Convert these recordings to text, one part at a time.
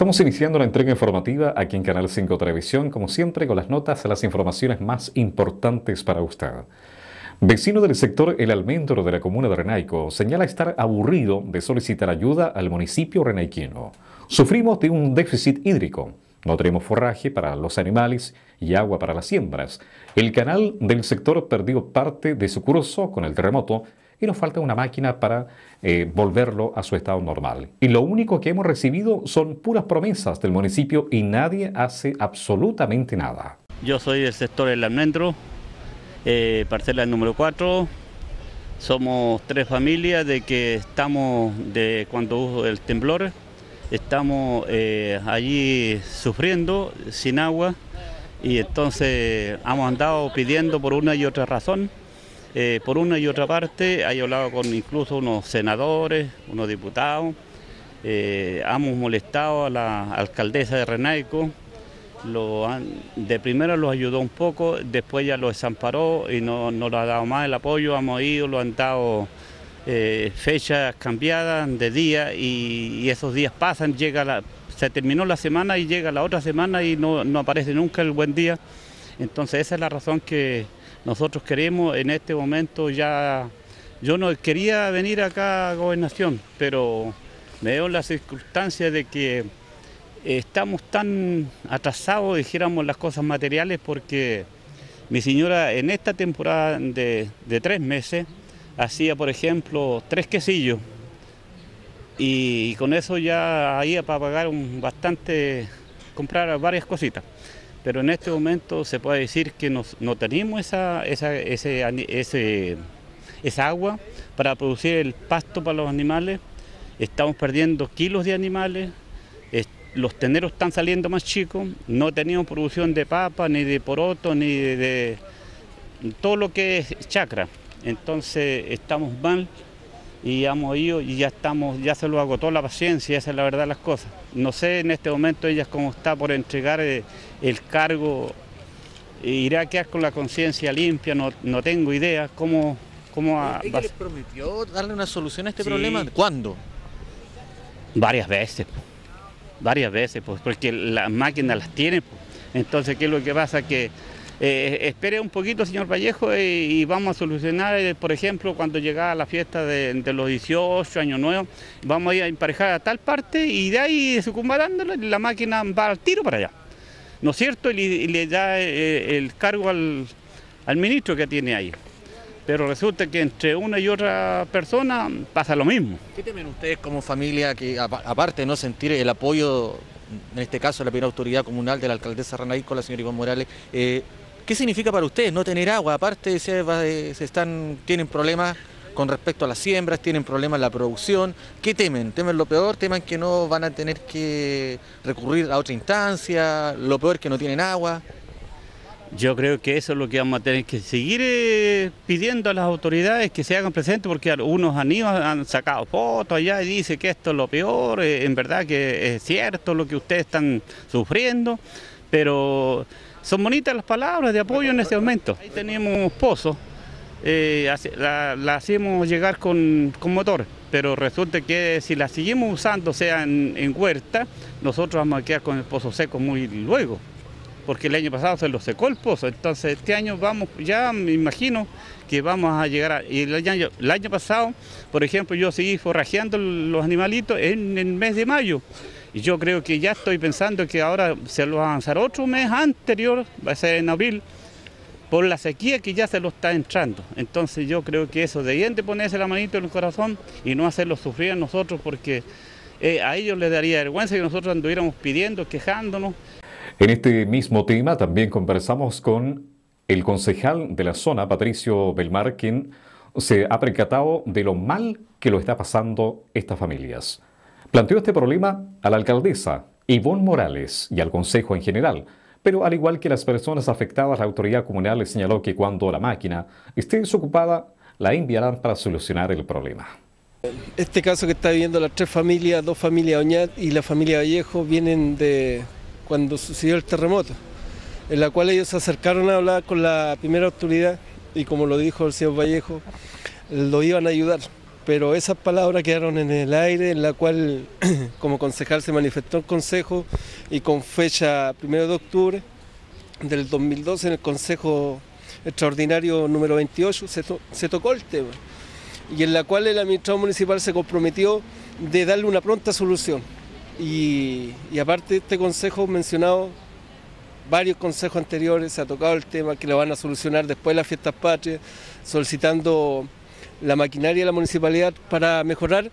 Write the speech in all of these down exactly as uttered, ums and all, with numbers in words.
Estamos iniciando la entrega informativa aquí en Canal cinco Televisión, como siempre, con las notas a las informaciones más importantes para usted. Vecino del sector El Almendro de la comuna de Renaico señala estar aburrido de solicitar ayuda al municipio renaiquino. Sufrimos de un déficit hídrico. No tenemos forraje para los animales y agua para las siembras. El canal del sector perdió parte de su curso con el terremoto y nos falta una máquina para eh, volverlo a su estado normal. Y lo único que hemos recibido son puras promesas del municipio y nadie hace absolutamente nada. Yo soy del sector El Almendro, eh, parcela número cuatro. Somos tres familias de que estamos, de cuando hubo el temblor, estamos eh, allí sufriendo sin agua y entonces hemos andado pidiendo por una y otra razón. Eh, por una y otra parte, he hablado con incluso unos senadores, unos diputados, eh, hemos molestado a la alcaldesa de Renaico, lo han, de primero los ayudó un poco, después ya lo desamparó y no, no le ha dado más el apoyo, hemos ido, lo han dado eh, fechas cambiadas de día y, y esos días pasan, llega la, se terminó la semana y llega la otra semana y no, no aparece nunca el buen día, entonces esa es la razón que nosotros queremos en este momento ya. Yo no quería venir acá a Gobernación, pero me veo la circunstancia de que estamos tan atrasados, dijéramos, las cosas materiales, porque mi señora en esta temporada de, de tres meses hacía, por ejemplo, tres quesillos y con eso ya iba para pagar un bastante, comprar varias cositas. Pero en este momento se puede decir que nos, no tenemos esa, esa, ese, ese, esa agua para producir el pasto para los animales, estamos perdiendo kilos de animales, es, los teneros están saliendo más chicos, no tenemos producción de papa, ni de poroto, ni de, de todo lo que es chacra, entonces estamos mal. Y hemos ido y ya estamos, ya se lo agotó la paciencia, esa es la verdad de las cosas. No sé en este momento ella cómo está por entregar el, el cargo, irá a quedar con la conciencia limpia, no, no tengo idea cómo... cómo ¿Ella va... les prometió darle una solución a este Sí. problema? ¿Cuándo? Varias veces, varias veces, pues, porque las máquinas las tiene, pues. Entonces, ¿qué es lo que pasa? Que Eh, espere un poquito, señor Vallejo, eh, y vamos a solucionar, eh, por ejemplo, cuando llega la fiesta de, de los dieciocho, Año Nuevo, vamos a ir a emparejar a tal parte y de ahí sucumbarándolo, la máquina va al tiro para allá, ¿no es cierto? Y le, y le da eh, el cargo al, al ministro que tiene ahí. Pero resulta que entre una y otra persona pasa lo mismo. ¿Qué temen ustedes como familia que, aparte de no sentir el apoyo, en este caso de la primera autoridad comunal de la alcaldesa Renaico, la señora Ivonne Morales, eh, ¿qué significa para ustedes no tener agua? Aparte se, se están, tienen problemas con respecto a las siembras, tienen problemas en la producción. ¿Qué temen? ¿Temen lo peor? ¿Temen que no van a tener que recurrir a otra instancia? ¿Lo peor que no tienen agua? Yo creo que eso es lo que vamos a tener que seguir eh, pidiendo a las autoridades que se hagan presentes, porque unos han ido, han sacado fotos allá y dicen que esto es lo peor, eh, en verdad que es cierto lo que ustedes están sufriendo, pero son bonitas las palabras de apoyo en este momento. Ahí tenemos pozos, eh, la, la hacemos llegar con, con motor, pero resulta que si la seguimos usando, sea en, en huerta, nosotros vamos a quedar con el pozo seco muy luego, porque el año pasado se lo secó el pozo, entonces este año vamos, ya me imagino que vamos a llegar a... Y el año, el año pasado, por ejemplo, yo seguí forrajeando los animalitos en el mes de mayo, y yo creo que ya estoy pensando que ahora se lo va a avanzar otro mes anterior, va a ser en abril, por la sequía que ya se lo está entrando. Entonces yo creo que eso, debían de ponerse la manito en el corazón y no hacerlo sufrir a nosotros, porque eh, a ellos les daría vergüenza que nosotros anduviéramos pidiendo, quejándonos. En este mismo tema también conversamos con el concejal de la zona, Patricio Belmar, quien se ha percatado de lo mal que lo está pasando estas familias. Planteó este problema a la alcaldesa Ivonne Morales y al consejo en general, pero al igual que las personas afectadas, la autoridad comunal le señaló que cuando la máquina esté desocupada, la enviarán para solucionar el problema. Este caso que está viviendo las tres familias, dos familias Oñat y la familia Vallejo, vienen de cuando sucedió el terremoto, en la cual ellos se acercaron a hablar con la primera autoridad y, como lo dijo el señor Vallejo, lo iban a ayudar. pero esas palabras quedaron en el aire, en la cual como concejal se manifestó el Consejo y con fecha primero de octubre del dos mil doce en el Consejo Extraordinario número veintiocho se, to se tocó el tema y en la cual el administrador municipal se comprometió de darle una pronta solución y, y aparte de este consejo mencionado, varios consejos anteriores se ha tocado el tema que lo van a solucionar después de las fiestas patrias, solicitando la maquinaria de la municipalidad para mejorar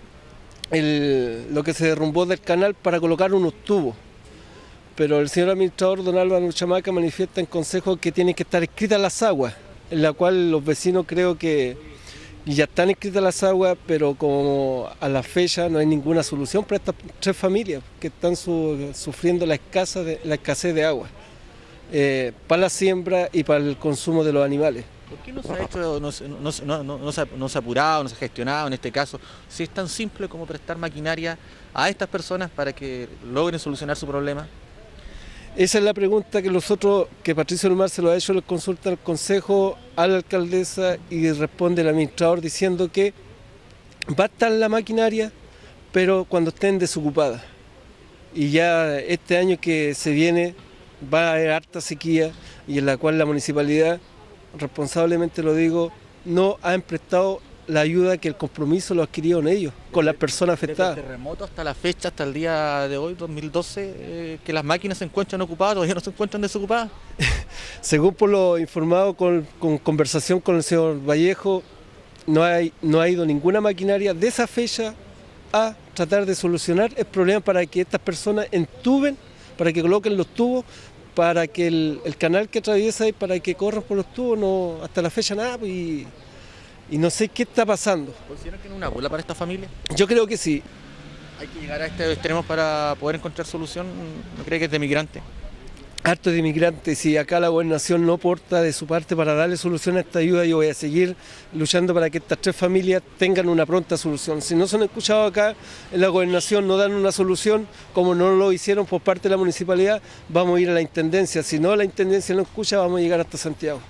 el, lo que se derrumbó del canal para colocar unos tubos. Pero el señor administrador don Álvaro Uchamaca manifiesta en consejo que tienen que estar escritas las aguas, en la cual los vecinos creo que ya están escritas las aguas, pero como a la fecha no hay ninguna solución para estas tres familias que están su, sufriendo la, escasa de, la escasez de agua eh, para la siembra y para el consumo de los animales. ¿Por qué no se ha hecho, no, no, no, no, no, se ha, no se ha apurado, no se ha gestionado en este caso, si es tan simple como prestar maquinaria a estas personas para que logren solucionar su problema? Esa es la pregunta que nosotros, que Patricio Lumar se lo ha hecho, le consulta al Consejo, a la alcaldesa y responde el administrador diciendo que va a estar la maquinaria, pero cuando estén desocupadas. Y ya este año que se viene va a haber harta sequía y en la cual la municipalidad, responsablemente lo digo, no han prestado la ayuda que el compromiso lo adquirió en ellos, con las personas afectadas. Desde el terremoto hasta la fecha, hasta el día de hoy, dos mil doce, eh, que las máquinas se encuentran ocupadas, todavía no se encuentran desocupadas. Según por lo informado con, con conversación con el señor Vallejo, no, hay, no ha ido ninguna maquinaria de esa fecha a tratar de solucionar el problema para que estas personas entuben, para que coloquen los tubos, para que el, el canal que atraviesa y para que corran por los tubos, no, hasta la fecha nada, y, y no sé qué está pasando. ¿Consideran que no es una burla para esta familia? Yo creo que sí. ¿Hay que llegar a este extremo para poder encontrar solución? ¿No cree que es de migrante? Harto de inmigrantes, y acá la gobernación no aporta de su parte para darle solución a esta ayuda, yo voy a seguir luchando para que estas tres familias tengan una pronta solución. Si no se han escuchado acá en la gobernación, no dan una solución, como no lo hicieron por parte de la municipalidad, vamos a ir a la intendencia. Si no la intendencia no escucha, vamos a llegar hasta Santiago.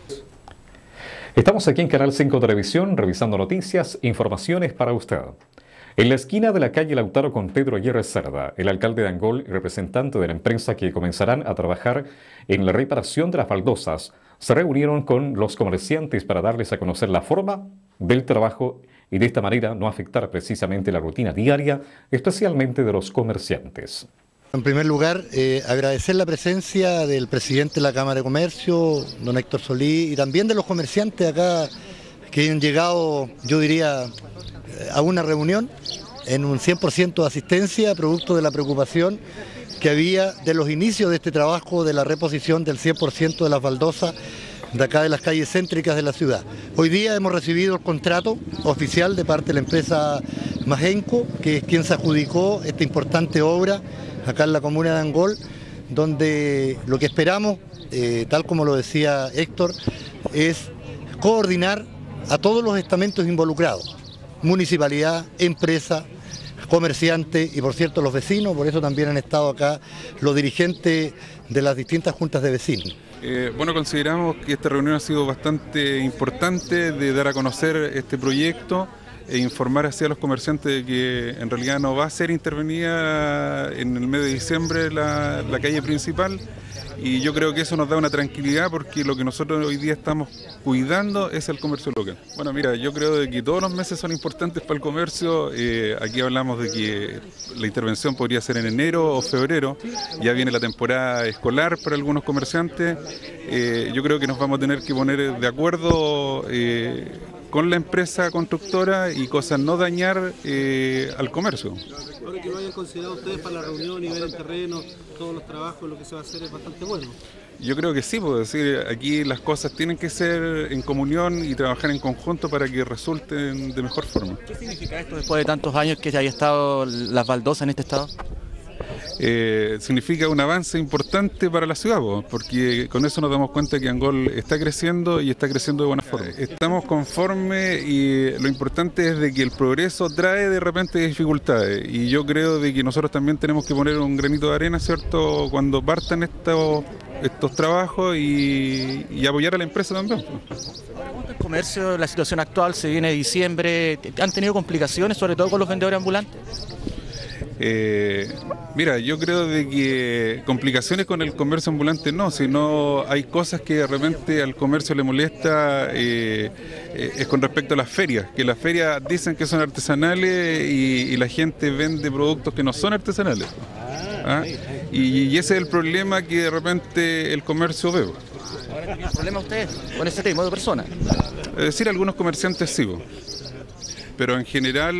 Estamos aquí en Canal cinco Televisión revisando noticias, informaciones para usted. En la esquina de la calle Lautaro con Pedro Aguirre Cerda, el alcalde de Angol y representante de la empresa que comenzarán a trabajar en la reparación de las baldosas, se reunieron con los comerciantes para darles a conocer la forma del trabajo y de esta manera no afectar precisamente la rutina diaria, especialmente de los comerciantes. En primer lugar, eh, agradecer la presencia del presidente de la Cámara de Comercio, don Héctor Solí, y también de los comerciantes acá que han llegado, yo diría, a una reunión en un cien por ciento de asistencia, producto de la preocupación que había de los inicios de este trabajo de la reposición del cien por ciento de las baldosas de acá de las calles céntricas de la ciudad. Hoy día hemos recibido el contrato oficial de parte de la empresa Magenco, que es quien se adjudicó esta importante obra acá en la comuna de Angol, donde lo que esperamos, eh, tal como lo decía Héctor, es coordinar a todos los estamentos involucrados. Municipalidad, empresa, comerciantes y por cierto los vecinos, por eso también han estado acá los dirigentes de las distintas juntas de vecinos. Eh, bueno, consideramos que esta reunión ha sido bastante importante de dar a conocer este proyecto e informar hacia los comerciantes de que en realidad no va a ser intervenida en el mes de diciembre la, la calle principal. Y yo creo que eso nos da una tranquilidad porque lo que nosotros hoy día estamos cuidando es el comercio local. Bueno, mira, yo creo de que todos los meses son importantes para el comercio. Eh, aquí hablamos de que la intervención podría ser en enero o febrero. Ya viene la temporada escolar para algunos comerciantes. Eh, yo creo que nos vamos a tener que poner de acuerdo eh, con la empresa constructora y cosas no dañar eh, al comercio. Ahora que lo hayan considerado ustedes para la reunión y ver el terreno, todos los trabajos, lo que se va a hacer es bastante bueno. Yo creo que sí, puedo decir, aquí las cosas tienen que ser en comunión y trabajar en conjunto para que resulten de mejor forma. ¿Qué significa esto después de tantos años que haya estado las baldosas en este estado? Eh, significa un avance importante para la ciudad, porque con eso nos damos cuenta que Angol está creciendo y está creciendo de buena forma. Estamos conformes y lo importante es de que el progreso trae de repente dificultades y yo creo de que nosotros también tenemos que poner un granito de arena, ¿cierto? Cuando partan estos estos trabajos y, y apoyar a la empresa también. El comercio, la situación actual, se viene diciembre, ¿han tenido complicaciones, sobre todo con los vendedores ambulantes? Eh, mira, yo creo de que complicaciones con el comercio ambulante no, sino hay cosas que de repente al comercio le molesta, eh, eh, es con respecto a las ferias, que las ferias dicen que son artesanales y, y la gente vende productos que no son artesanales. ¿Ah? Y, y ese es el problema que de repente el comercio ve. ¿Ahora tienen problema ustedes con ese tipo de personas? Es decir, algunos comerciantes sí, pero en general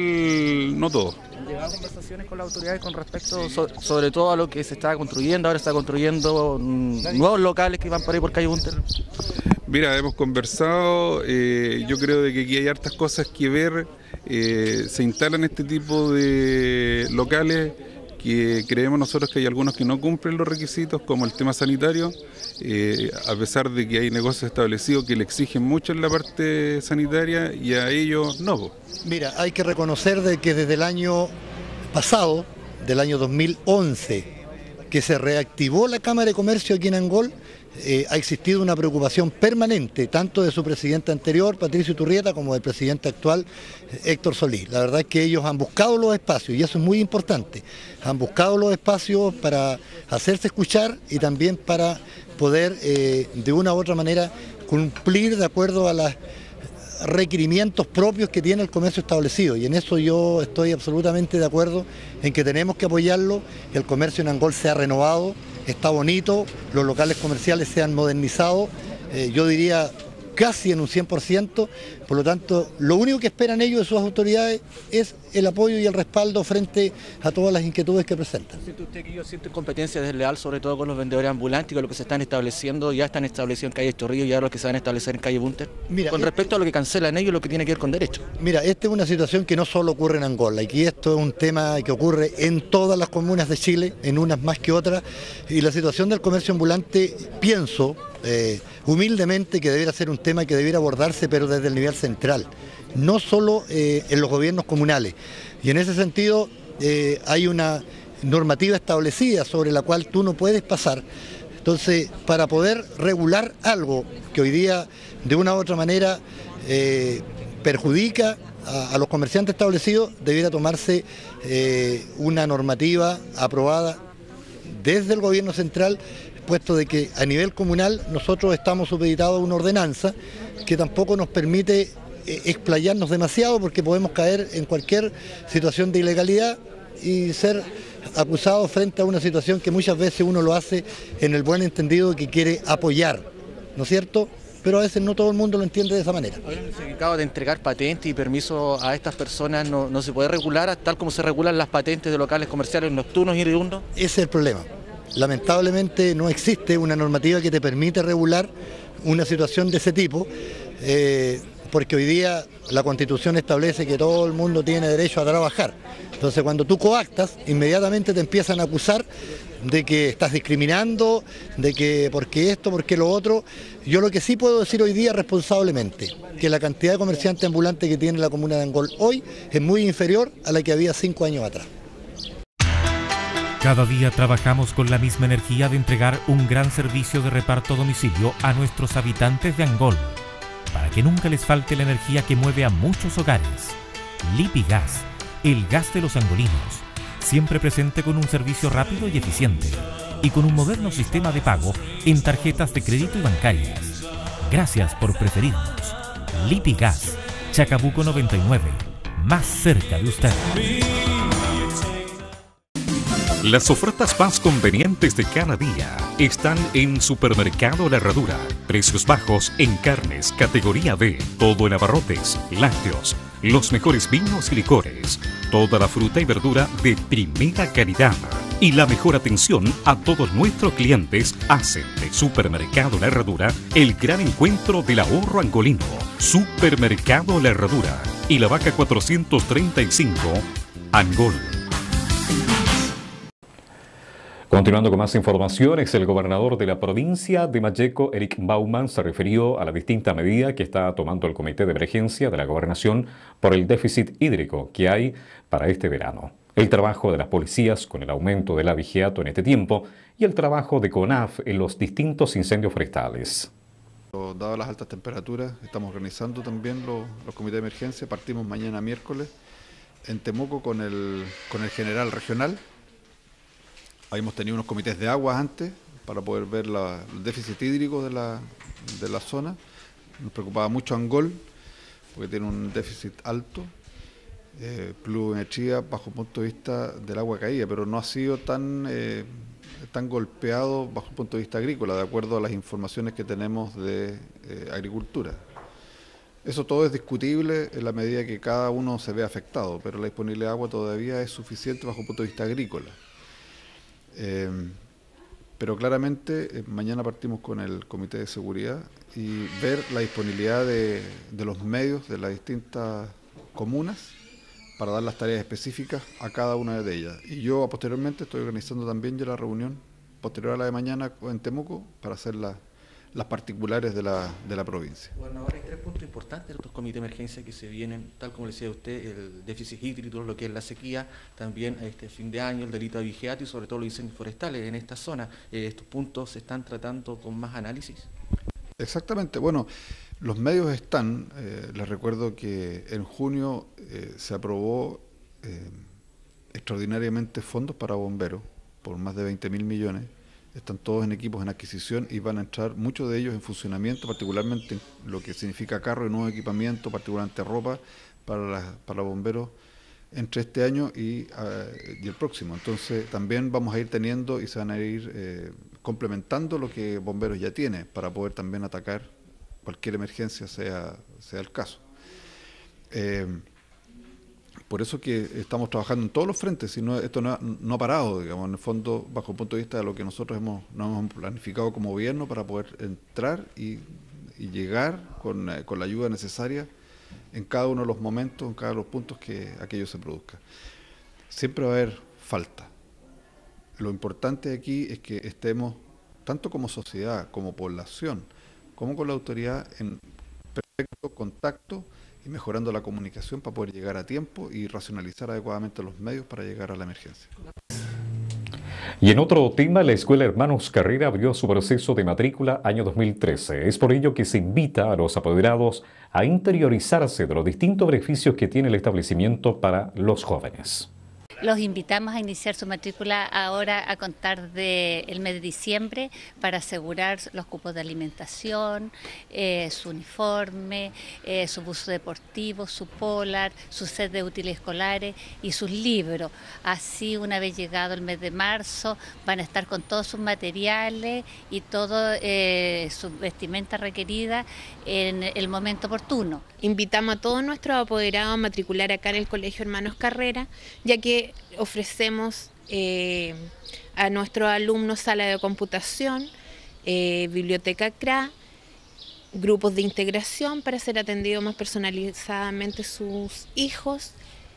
no todos. ¿Han llegado conversaciones con las autoridades con respecto so, sobre todo a lo que se está construyendo? Ahora se está construyendo mm, nuevos locales que van por ahí por calle Bunter. Mira, hemos conversado, eh, yo creo de que aquí hay hartas cosas que ver, eh, se instalan este tipo de locales que creemos nosotros que hay algunos que no cumplen los requisitos, como el tema sanitario, eh, a pesar de que hay negocios establecidos que le exigen mucho en la parte sanitaria y a ellos no. Mira, hay que reconocer de que desde el año pasado, del año dos mil once, que se reactivó la Cámara de Comercio aquí en Angol, eh, ha existido una preocupación permanente, tanto de su presidente anterior, Patricio Iturrieta, como del presidente actual, Héctor Solís. La verdad es que ellos han buscado los espacios, y eso es muy importante, han buscado los espacios para hacerse escuchar y también para poder, eh, de una u otra manera, cumplir de acuerdo a los requerimientos propios que tiene el comercio establecido, y en eso yo estoy absolutamente de acuerdo en que tenemos que apoyarlo. El comercio en Angol se ha renovado, está bonito, los locales comerciales se han modernizado, eh, yo diría casi en un cien por ciento, por lo tanto, lo único que esperan ellos de sus autoridades es el apoyo y el respaldo frente a todas las inquietudes que presentan. ¿Siente usted que ellos sienten competencia desleal, sobre todo con los vendedores ambulantes, con lo que se están estableciendo, ya están establecidos en calle Chorrillo y ahora los que se van a establecer en calle Bunter? Mira, con respecto a lo que cancelan ellos, lo que tiene que ver con derecho. Mira, esta es una situación que no solo ocurre en Angola, y esto es un tema que ocurre en todas las comunas de Chile, en unas más que otras, y la situación del comercio ambulante, pienso, Eh, humildemente, que debiera ser un tema que debiera abordarse, pero desde el nivel central, no solo eh, en los gobiernos comunales. Y en ese sentido eh, hay una normativa establecida sobre la cual tú no puedes pasar. Entonces, para poder regular algo que hoy día de una u otra manera eh, perjudica a, a los comerciantes establecidos, debiera tomarse eh, una normativa aprobada desde el gobierno central, puesto de que a nivel comunal nosotros estamos supeditados a una ordenanza que tampoco nos permite eh, explayarnos demasiado, porque podemos caer en cualquier situación de ilegalidad y ser acusados frente a una situación que muchas veces uno lo hace en el buen entendido que quiere apoyar, ¿no es cierto? Pero a veces no todo el mundo lo entiende de esa manera. El significado de entregar patentes y permisos a estas personas no, no se puede regular tal como se regulan las patentes de locales comerciales nocturnos y diurnos. Ese es el problema. Lamentablemente no existe una normativa que te permite regular una situación de ese tipo, eh, porque hoy día la Constitución establece que todo el mundo tiene derecho a trabajar. Entonces, cuando tú coactas, inmediatamente te empiezan a acusar de que estás discriminando, de que porque esto, porque lo otro. Yo lo que sí puedo decir hoy día responsablemente, que la cantidad de comerciantes ambulantes que tiene la comuna de Angol hoy es muy inferior a la que había cinco años atrás. Cada día trabajamos con la misma energía de entregar un gran servicio de reparto a domicilio a nuestros habitantes de Angol, para que nunca les falte la energía que mueve a muchos hogares. Lipigas, el gas de los angolinos, siempre presente con un servicio rápido y eficiente, y con un moderno sistema de pago en tarjetas de crédito y bancarias. Gracias por preferirnos. Lipigas, Chacabuco noventa y nueve, más cerca de usted. Las ofertas más convenientes de cada día están en Supermercado La Herradura. Precios bajos en carnes, categoría B, todo en abarrotes, lácteos, los mejores vinos y licores, toda la fruta y verdura de primera calidad y la mejor atención a todos nuestros clientes hacen de Supermercado La Herradura el gran encuentro del ahorro angolino. Supermercado La Herradura y La Vaca cuatrocientos treinta y cinco, Angol. Continuando con más informaciones, el gobernador de la provincia de Malleco, Eric Bauman, se refirió a la distinta medida que está tomando el Comité de Emergencia de la Gobernación por el déficit hídrico que hay para este verano. el trabajo de las policías con el aumento del abigeato en este tiempo y el trabajo de CONAF en los distintos incendios forestales. Dadas las altas temperaturas, estamos organizando también los, los comités de emergencia. Partimos mañana miércoles en Temuco con el, con el general regional. Habíamos tenido unos comités de aguas antes para poder ver la, el déficit hídrico de la, de la zona. Nos preocupaba mucho Angol, porque tiene un déficit alto, eh, pluviometría bajo el punto de vista del agua caída, pero no ha sido tan, eh, tan golpeado bajo el punto de vista agrícola, de acuerdo a las informaciones que tenemos de eh, agricultura. Eso todo es discutible en la medida que cada uno se ve afectado, pero la disponibilidad de agua todavía es suficiente bajo el punto de vista agrícola. Eh, pero claramente eh, mañana partimos con el Comité de Seguridad y ver la disponibilidad de, de los medios de las distintas comunas para dar las tareas específicas a cada una de ellas. Y yo posteriormente estoy organizando también ya la reunión posterior a la de mañana en Temuco para hacer la, las particulares de la, de la provincia. Bueno, ahora hay tres puntos importantes de estos comités de emergencia que se vienen, tal como le decía usted, el déficit hídrico, lo que es la sequía, también a este fin de año, el delito de abigeato y sobre todo los incendios forestales en esta zona. Eh, ¿Estos puntos se están tratando con más análisis? Exactamente, bueno, los medios están, eh, les recuerdo que en junio eh, se aprobó eh, extraordinariamente fondos para bomberos por más de veinte mil millones, están todos en equipos en adquisición y van a entrar muchos de ellos en funcionamiento, particularmente en lo que significa carro y nuevo equipamiento, particularmente ropa para, la, para bomberos entre este año y, uh, y el próximo. Entonces también vamos a ir teniendo y se van a ir eh, complementando lo que bomberos ya tiene para poder también atacar cualquier emergencia sea, sea el caso. Eh, por eso que estamos trabajando en todos los frentes, y no, esto no, no ha parado, digamos, en el fondo, bajo el punto de vista de lo que nosotros hemos, nos hemos planificado como gobierno para poder entrar y, y llegar con, eh, con la ayuda necesaria en cada uno de los momentos, en cada uno de los puntos que aquello se produzca. Siempre va a haber falta. Lo importante aquí es que estemos, tanto como sociedad, como población, como con la autoridad, en perfecto contacto y mejorando la comunicación para poder llegar a tiempo y racionalizar adecuadamente los medios para llegar a la emergencia. Y en otro tema, la Escuela Hermanos Carrera abrió su proceso de matrícula año dos mil trece. Es por ello que se invita a los apoderados a interiorizarse de los distintos beneficios que tiene el establecimiento para los jóvenes. Los invitamos a iniciar su matrícula ahora a contar del mes de diciembre para asegurar los cupos de alimentación, eh, su uniforme, eh, su buzo deportivo, su polar, su set de útiles escolares y sus libros. Así, una vez llegado el mes de marzo, van a estar con todos sus materiales y toda eh, su vestimenta requerida en el momento oportuno. Invitamos a todos nuestros apoderados a matricular acá en el Colegio Hermanos Carrera, ya que ofrecemos eh, a nuestros alumnos sala de computación, eh, biblioteca C R A, grupos de integración para ser atendidos más personalizadamente sus hijos,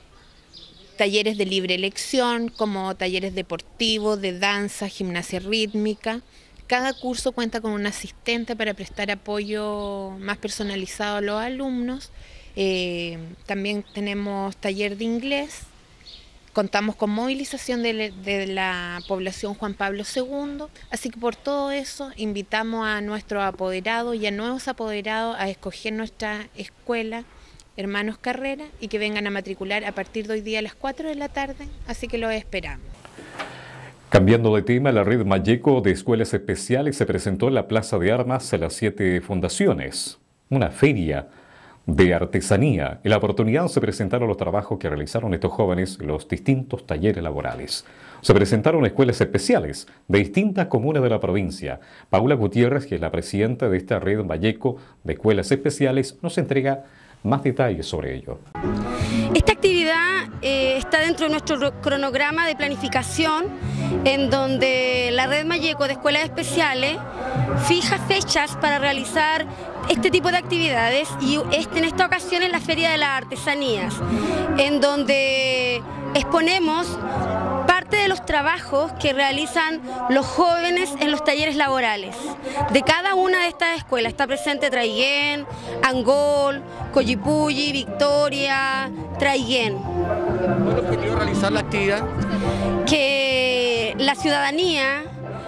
talleres de libre elección como talleres deportivos, de danza, gimnasia rítmica. Cada curso cuenta con un asistente para prestar apoyo más personalizado a los alumnos. Eh, también tenemos taller de inglés. Contamos con movilización de, de la población Juan Pablo segundo, así que por todo eso invitamos a nuestros apoderados y a nuevos apoderados a escoger nuestra escuela Hermanos Carrera y que vengan a matricular a partir de hoy día a las cuatro de la tarde, así que los esperamos. Cambiando de tema, la red Malleco de escuelas especiales se presentó en la Plaza de Armas a las siete fundaciones, una feria de artesanía. En la oportunidad se presentaron los trabajos que realizaron estos jóvenes en los distintos talleres laborales. Se presentaron escuelas especiales de distintas comunas de la provincia. Paula Gutiérrez, que es la presidenta de esta red Malleco de escuelas especiales, nos entrega más detalles sobre ello. Esta actividad eh, está dentro de nuestro cronograma de planificación, en donde la red Malleco de escuelas especiales fija fechas para realizar este tipo de actividades, y este, en esta ocasión es la Feria de las Artesanías, en donde exponemos parte parte de los trabajos que realizan los jóvenes en los talleres laborales. De cada una de estas escuelas está presente Traiguén, Angol, Collipulli, Victoria, Traiguén. ¿Cuál es el objetivo de realizar la actividad? Que la ciudadanía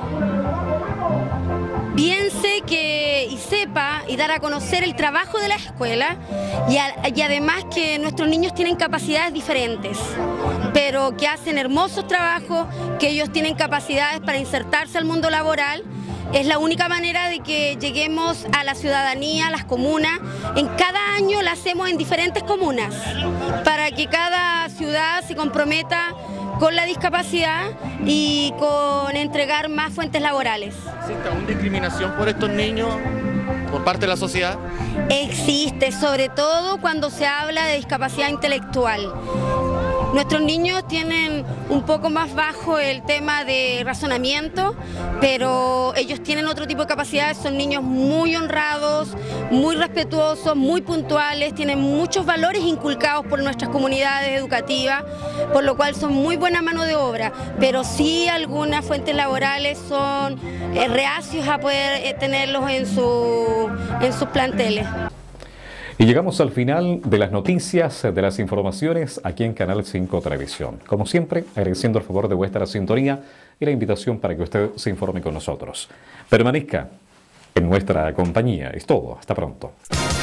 piense que y sepa y dar a conocer el trabajo de la escuela y, a, y además que nuestros niños tienen capacidades diferentes, pero que hacen hermosos trabajos, que ellos tienen capacidades para insertarse al mundo laboral. Es la única manera de que lleguemos a la ciudadanía, a las comunas. En cada año la hacemos en diferentes comunas, para que cada ciudad se comprometa con la discapacidad y con entregar más fuentes laborales. ¿Existe aún discriminación por estos niños por parte de la sociedad? Existe, sobre todo cuando se habla de discapacidad intelectual. Nuestros niños tienen un poco más bajo el tema de razonamiento, pero ellos tienen otro tipo de capacidades, son niños muy honrados, muy respetuosos, muy puntuales, tienen muchos valores inculcados por nuestras comunidades educativas, por lo cual son muy buena mano de obra, pero sí algunas fuentes laborales son eh, reacios a poder eh, tenerlos en, su, en sus planteles. Y llegamos al final de las noticias, de las informaciones aquí en Canal cinco Televisión. Como siempre, agradeciendo el favor de vuestra sintonía y la invitación para que usted se informe con nosotros. Permanezca en nuestra compañía. Es todo. Hasta pronto.